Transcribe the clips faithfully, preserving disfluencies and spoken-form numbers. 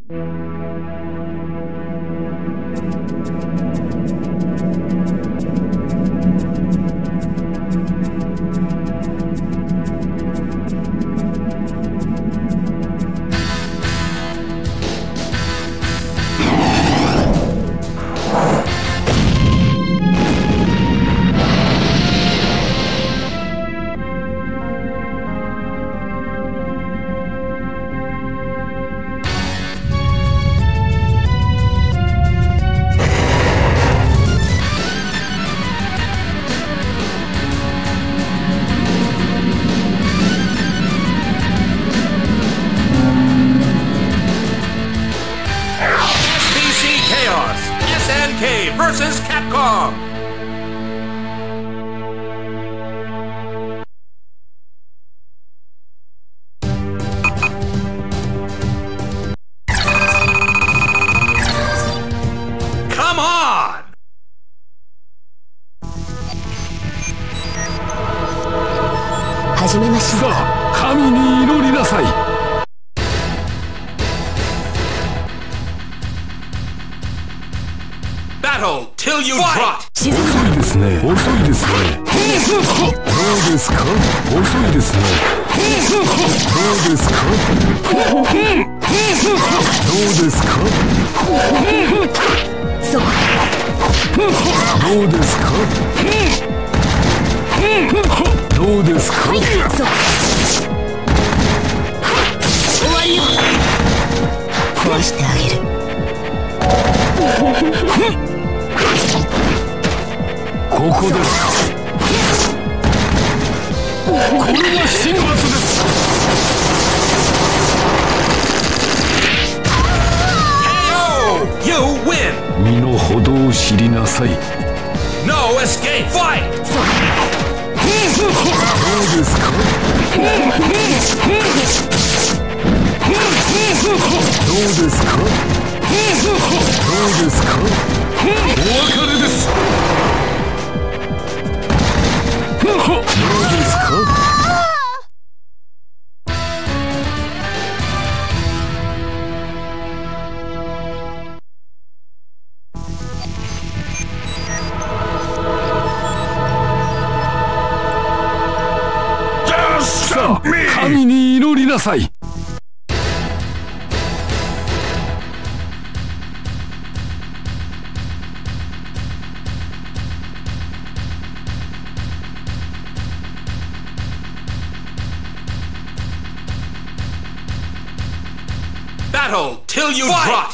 versus Capcom! Come on! 始めましょう。 さあ、神に祈りなさい。 Battle till you drop! 遅いですね。遅いですね。どうですか？遅いですね。どうですか？どうですか？ そう。 どうですか？どうですか？ はい、そう。終わりよ。壊してあげる。 ここですか。これが神罰です。 You win! 身の程を知りなさい。 No escape! Fight! どうですか？どうですか？どうですか？お別れです。どうですか？さあ、神に祈りなさい。 Battle till you drop!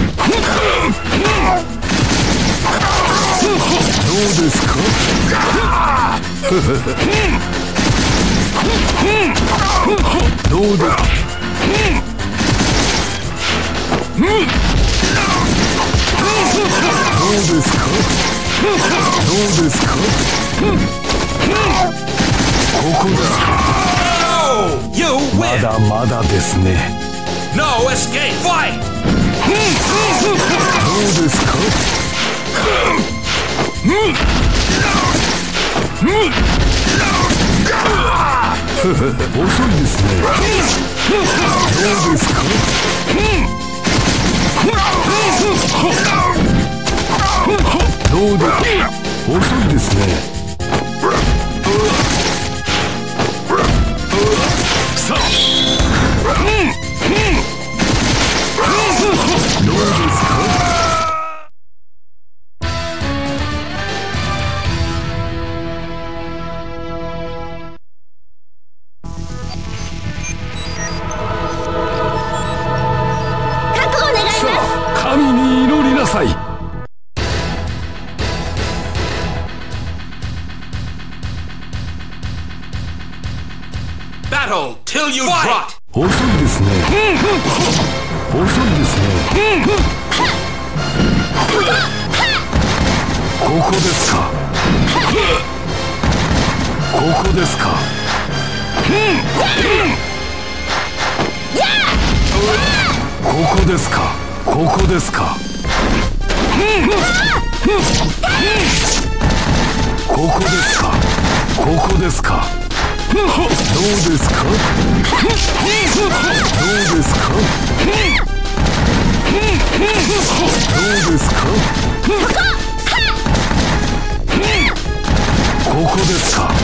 どうですか？どうだ？どうですか？どうですか？ここだ。 You ま win! だまだですね。 No escape! Fight! どうですか？遅いですね。どうですか？どうだ？遅いですね。さあ、どうですか？神に祈りなさい。 Battle till you drop! 遅いですね。遅いですね。ここですか。ここですか。ここですか。ここですか。ここですか。ここですか。どうですか？どうですか？ ですか。ここですか。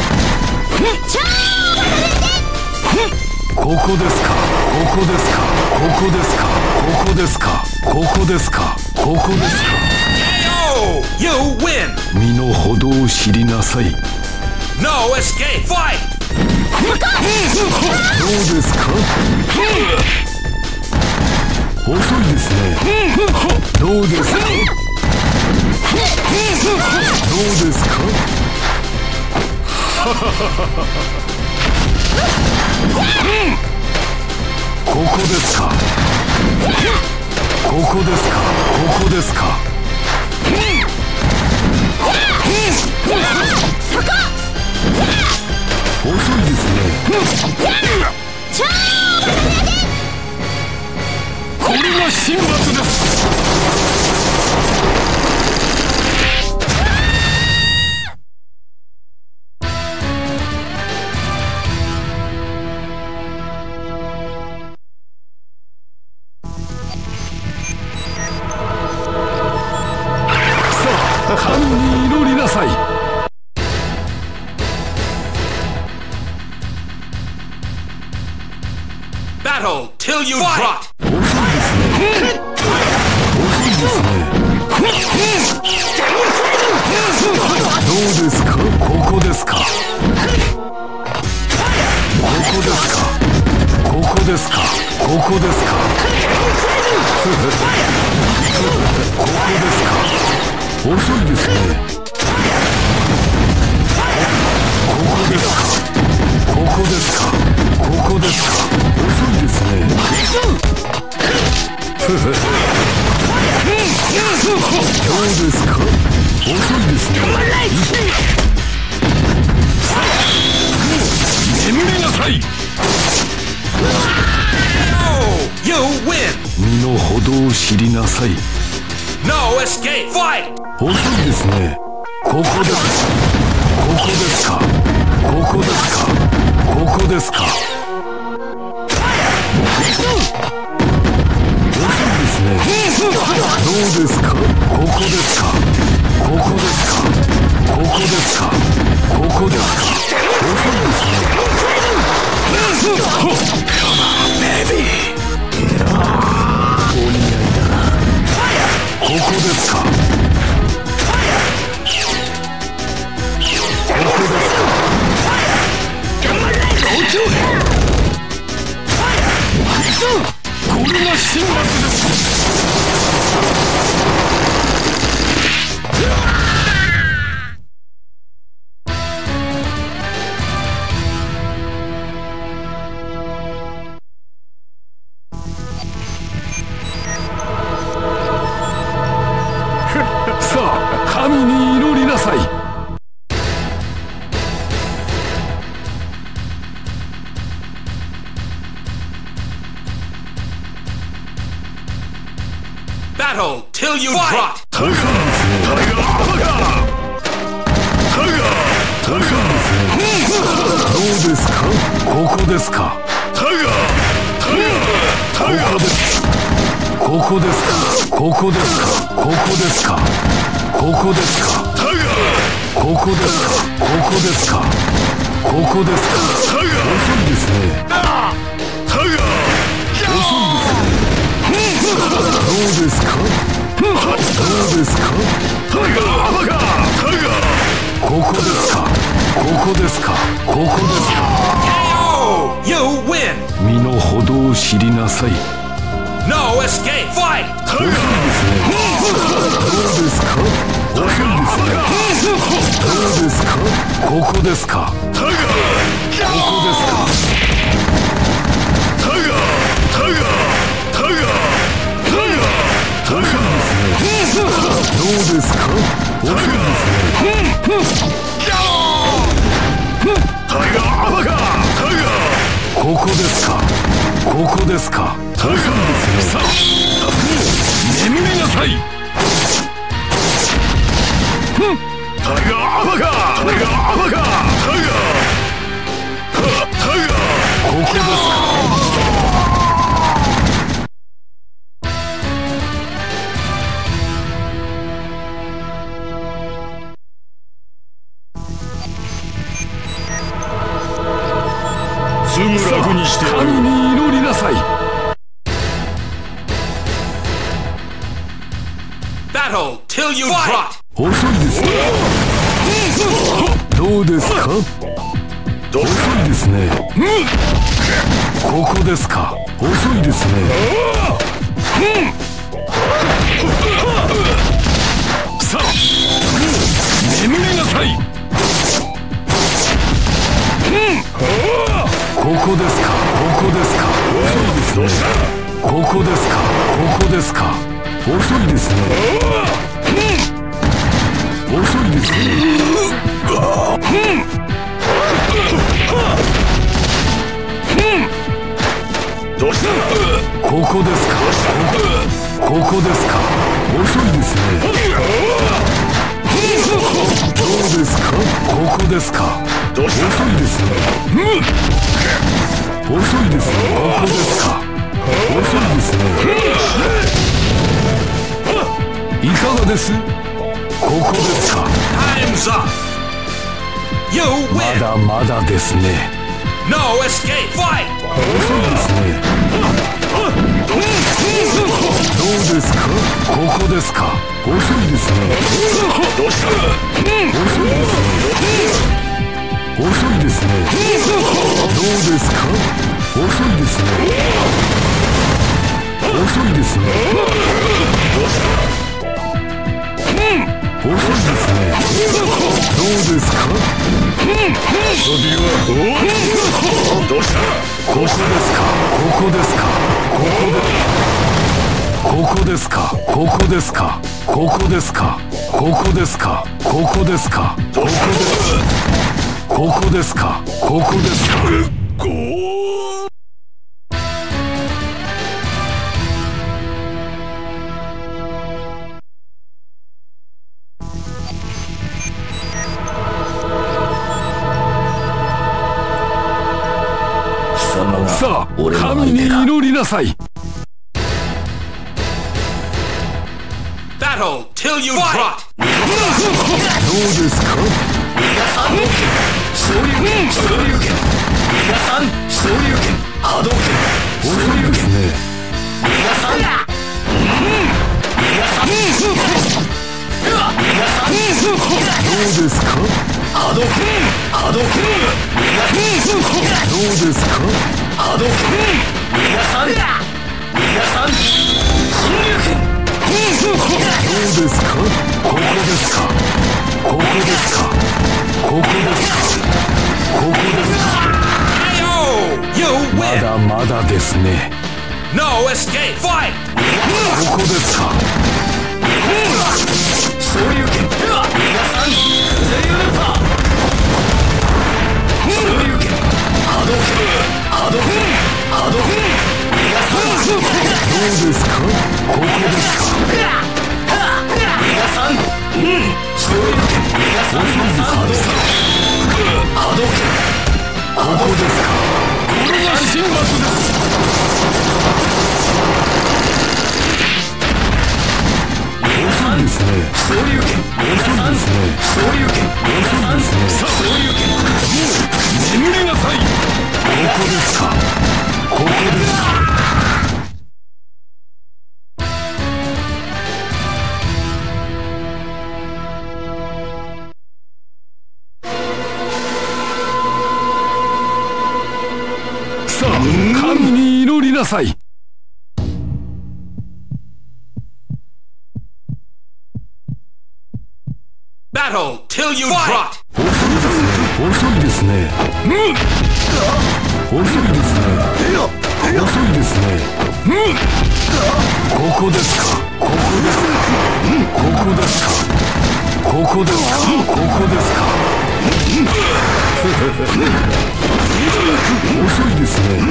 ここですか。ここですか。ここですか。ここですか。ここですか。ここですか。 You win! 身の程を知りなさい。 No escape! Fight! どうですか。遅いですね。どうですか。どうですか。ここですか。ここですか。ここですか。遅いですね。これが神罰です。さあ、神に祈りなさい。 Battle till you drop! 遅いですね。遅いですね。どうですか。ここですか。ここですか。ここですか。ここですか。ここですか。遅いですね。ここですか。ここですか。ここですか。遅いですね。どうですか。遅いですね。眠れなさい。 No! You win! 身の程を知りなさい。 No escape! Fight! 遅いですね。ここです。ここですか。ここですか。ここですか。どうですか。ここですか。ここですか。ここですか。ここですか。遅いですね。お似合いだな。ここですか。ここですか。これが神罰です。さあ、神に祈りなさい。 Battle till you drop! タイガーですね。タイガーアバガー。タイガー。タイガーですね。どうですか。ここですか。タイガー。タイガー。タイガーです。ここですか。ここですか。ここですか。ここですか。タイガー。ここですか。ここですか。ここですか。タイガー。遅いですね。タイガー。遅いですね。どうですか。どうですか。タイガーアバガー。タイガー。ここですか。ここですか。ここですか。 You win! 身の程を知りなさい。 No escape! Fight! 遅いですね。どうですか。遅いですね。どうですか。ここですか。タイガー。ここですか。タイガー。タイガー。タイガー。タイガー。タイガーですね。どうですか。遅いですね。タイガーアバガー。タイガー。ここですか。ここですか。タイガーですね。眠れなさい。タイガーアバガー。タイガーアバガー。タイガー。タイガー。ここですか。 Battle till you drop. 遅いですね。どうですか。遅いですね。ここですか。遅いですね。さあ眠りなさい。ここですか。ここですか。遅いですね。ここですか。ここですか。遅いですね。遅いですね。どうした。ここですか。ここですか。遅いですね。どうですか。ここですか。遅いですね。遅いですね。ここですか。遅いですね。いかがです。ここですか。 Time's up. You ま win. だまだですね。 No escape. Fight. 遅いですね。どうですか。ここですか。遅いですね。どうした。遅いですね。遅いですね。どうですか。遅いですね。遅いですね。どうした。遅いですね。どうですか。遊びはどうした。ここですか。ここですか。ここですか。ここですか。ここですか。ここですか。ここですか。ここですか。ここですか。ここですか。さあ、神に祈りなさい。 Battle till you drop. どうですか。 皆さん昇竜拳昇竜拳皆さん昇竜拳波動拳遅いですね。 皆さん皆さん皆さんどうですか。 波動拳波動拳どうですか。 波動拳皆さん皆さん新竜拳どうですか。ここですか。ここですか。ここですか。ここですか。 You ま win. だまだですね。 No escape. Fight. ここですか。 昇竜拳皆さん風ユルパ昇竜拳波動拳波動拳波動拳皆さんどうですか。ここですか。 皆さん昇竜拳皆さん波動拳波動拳ここですか。これが神罰です。遅いですね。 昇竜拳皆さん昇竜拳皆さん昇竜拳眠りなさい。ここですか。ここですか。さあ、神に祈りなさい。 Battle till you drop. 遅いですね。遅いですね。遅いですね。ここですか。ここですか。ここですか。ここですか。ここですか。遅いですね。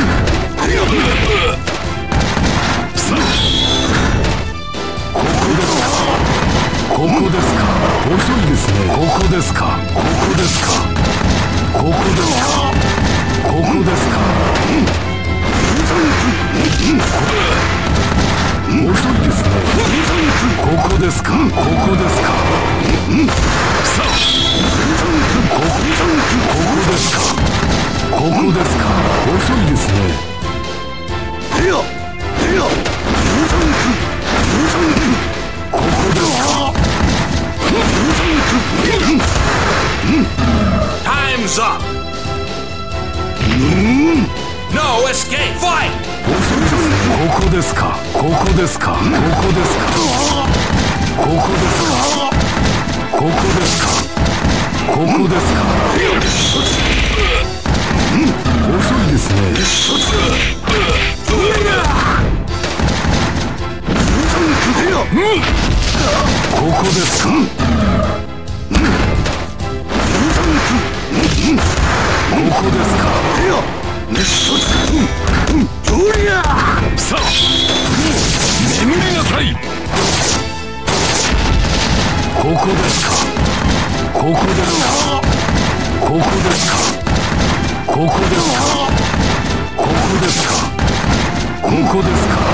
さあ、ここですか。ここですか。遅いですね。ここですか。ここですか。ここですか。ここですか。遅いですね。ここですか。ここですか。さあ、ここ、ここですか。ここですか。遅いですね。ここですか。 Time's up! No escape! Fight! ここですか、ここですか、ここですか、ここですか、ここですか、ここですか。遅いですね。ここですか。ここですか。さあ、眠りなさい。ここですか。ここですか。ここですか。ここですか。ここですか。ここですか。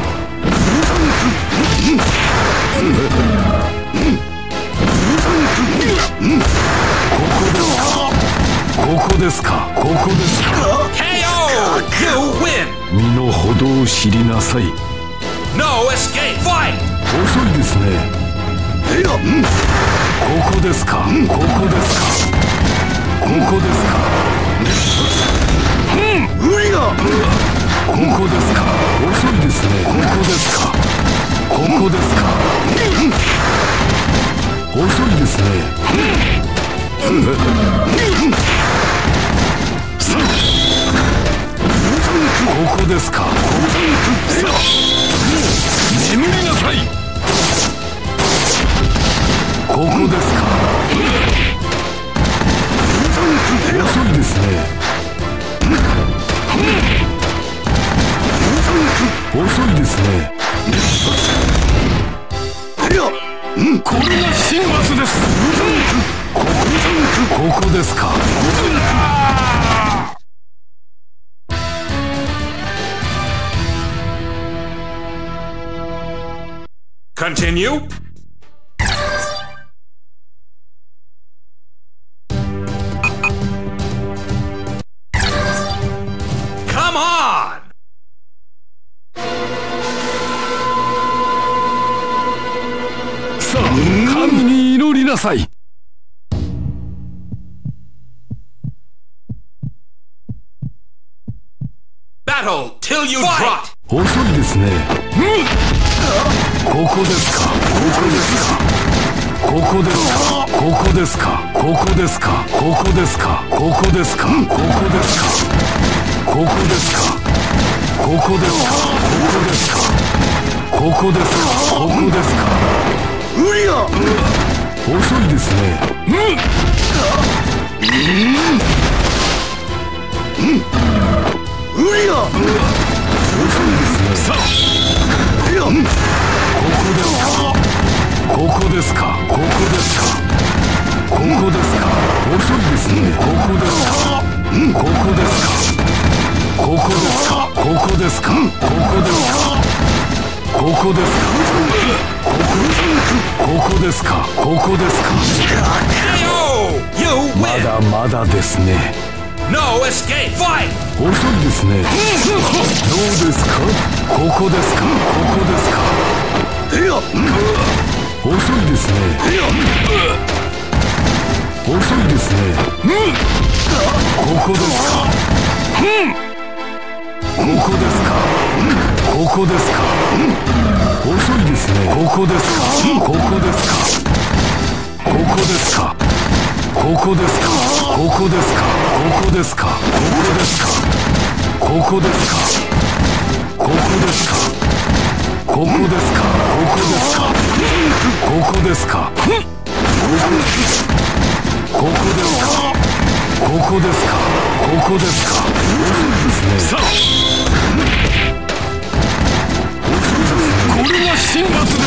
ここですか。ここですか。 ケーオー! You win! 身の程を知りなさい。 No escape! Fight! 遅いですね。ここですか。ここですか。ここですか。ここですか。遅いですね。ここですか。ここですか。遅いですね。ここですか。眠りなさい。ここですか。遅いですね。遅いですね。これが神罰です。ここ、ここですか。 Continue? Come on! さあ、神に祈りなさい。 Battle till you drop! 遅いですね。ここですか。ここですか。ここですか。ここですか。ここですか。ここですか。ここですか。ここですか。ここですか。ここですか。ここですか。ここですか。遅いですね。遅いですね。さあ、ここですか。ここですか。ここですか。遅いですね。ここですか。ここですか。ここですか。ここですか。ここですか。ここですか。ここですか。ここですか。 ケーオー! You ま win! だまだですね。 No escape! Fight! 遅いですね。どうですか。ここですか。ここですか。遅いですね。遅いですね。ここですか。ここですか。ここですか。遅いですね。ここですか。ここですか。ここですか。ここですか。ここですか。ここですか。ここですか。ここですか。ここですか。ここですか。ここですか。ここですか。ここですか。ここですか。遅いですね。これが神罰です。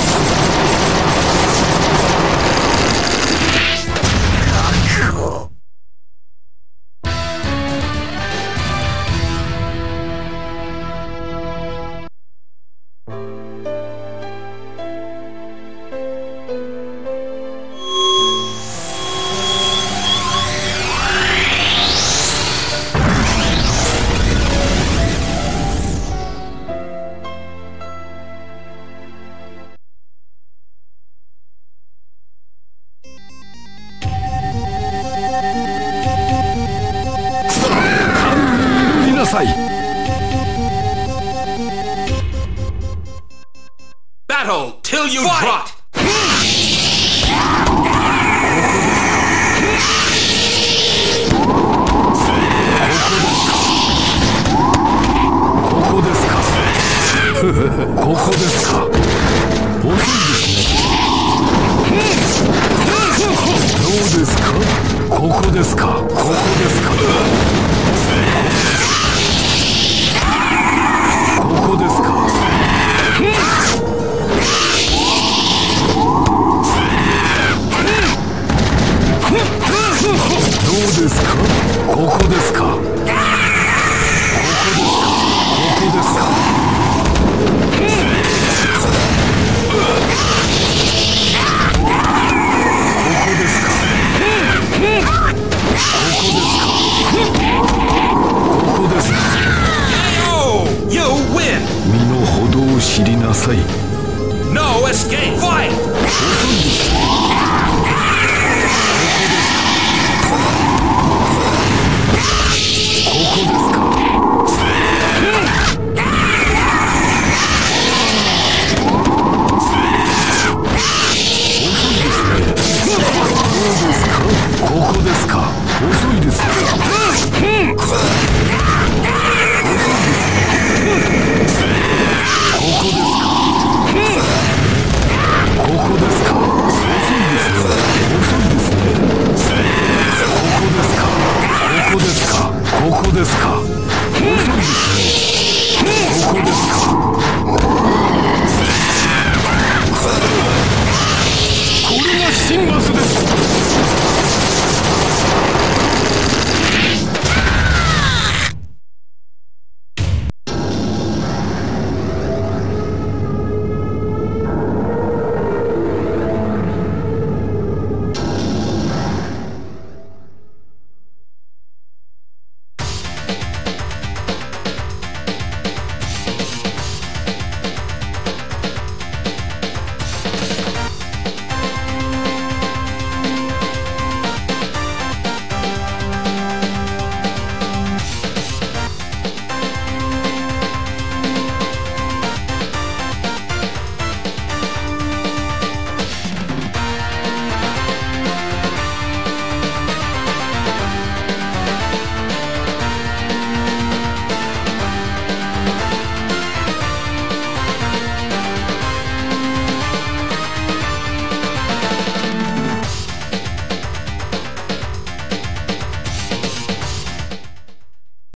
さい。 Battle till you drop. ここですか。ここですか。遅いですね。どうですか。ここですか。ここですか。ここですか。どうですか。ここですか。ここですか。ここですか。 You win. 身の程を知りなさい。 No escape. Fight. 遅いです。